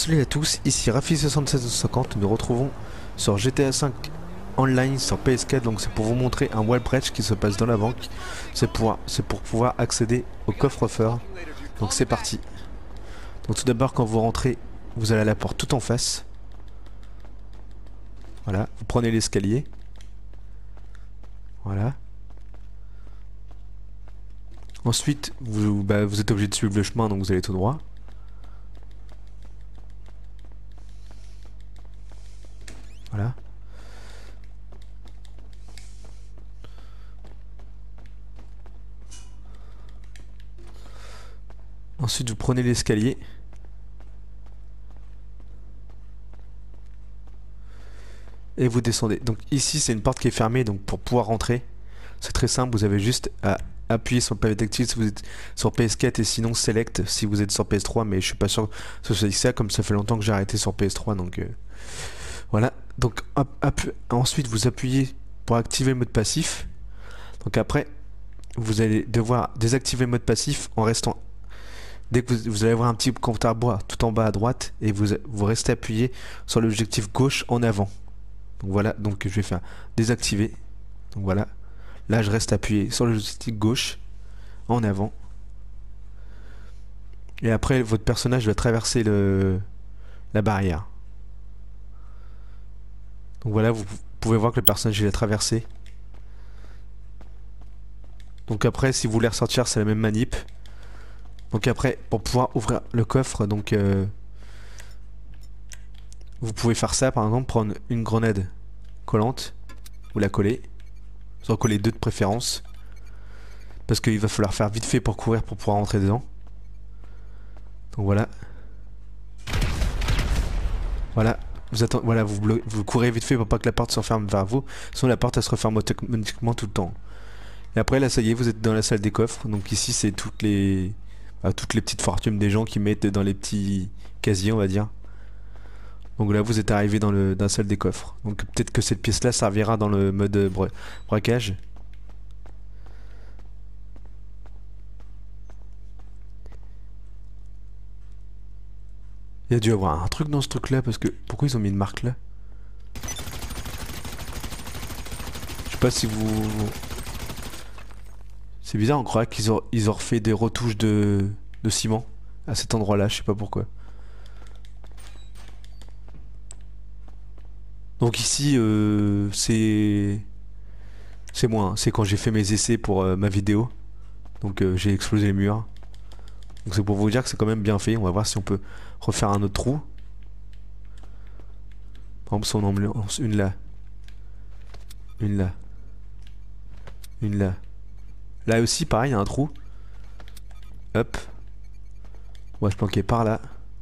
Salut à tous, ici Rafi7650, nous nous retrouvons sur GTA 5 Online sur PS4, donc c'est pour vous montrer un wall breach qui se passe dans la banque, c'est pour pouvoir accéder au coffre-fort, donc c'est parti. Donc tout d'abord quand vous rentrez, vous allez à la porte tout en face, voilà, vous prenez l'escalier, voilà. Ensuite, vous êtes obligé de suivre le chemin, donc vous allez tout droit. Voilà. Ensuite, vous prenez l'escalier. Et vous descendez. Donc ici, c'est une porte qui est fermée, donc pour pouvoir rentrer, c'est très simple, vous avez juste à appuyer sur le pavé tactile si vous êtes sur PS4 et sinon Select si vous êtes sur PS3, mais je suis pas sûr que ce soit ça comme ça fait longtemps que j'ai arrêté sur PS3, donc voilà. Donc ensuite vous appuyez pour activer le mode passif. Donc après vous allez devoir désactiver le mode passif en restant, dès que vous allez avoir un petit compte à rebours tout en bas à droite et vous restez appuyé sur l'objectif gauche en avant. Donc voilà, donc je vais faire désactiver. Donc voilà. Là je reste appuyé sur le joystick gauche en avant. Et après votre personnage va traverser la barrière. Donc voilà, vous pouvez voir que le personnage il a traversé. Donc après si vous voulez ressortir c'est la même manip. Donc après pour pouvoir ouvrir le coffre, donc vous pouvez faire ça par exemple, prendre une grenade collante, vous la collez. Vous en collez deux de préférence. Parce qu'il va falloir faire vite fait pour courir pour pouvoir rentrer dedans. Donc voilà. Voilà. Voilà, vous courez vite fait pour pas que la porte se referme vers vous. Sinon la porte elle se referme automatiquement tout le temps. Et après là ça y est, vous êtes dans la salle des coffres. Donc ici c'est toutes les petites fortunes des gens qui mettent dans les petits casiers on va dire. Donc là vous êtes arrivé dans la salle des coffres. Donc peut-être que cette pièce là servira dans le mode braquage. Il y a dû avoir un truc dans ce truc là parce que pourquoi ils ont mis une marque là? Je sais pas si vous... C'est bizarre, on croirait qu'ils ont refait des retouches de ciment à cet endroit là, je sais pas pourquoi. Donc ici c'est moi, hein. C'est quand j'ai fait mes essais pour ma vidéo. Donc j'ai explosé les murs. Donc c'est pour vous dire que c'est quand même bien fait. On va voir si on peut refaire un autre trou. Par exemple, si on en lance une là. Une là. Une là. Là aussi, pareil, il y a un trou. Hop. On va se planquer par là.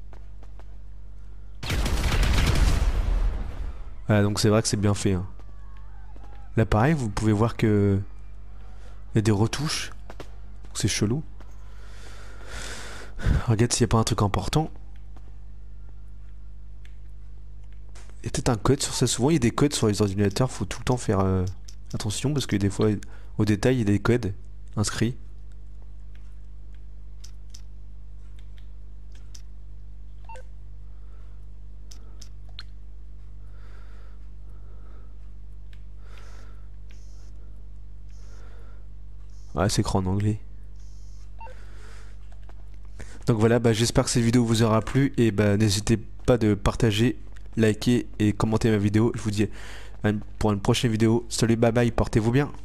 Voilà, donc c'est vrai que c'est bien fait. Hein. Là, pareil, vous pouvez voir que... Il y a des retouches. C'est chelou. Regarde s'il n'y a pas un truc important. Il y a peut-être un code sur ça. Souvent, il y a des codes sur les ordinateurs. Faut tout le temps faire attention parce que des fois, au détail, il y a des codes inscrits. Ouais, c'est écrit en anglais. Donc voilà, j'espère que cette vidéo vous aura plu et n'hésitez pas de partager, liker et commenter ma vidéo. Je vous dis pour une prochaine vidéo. Salut, bye bye, portez-vous bien.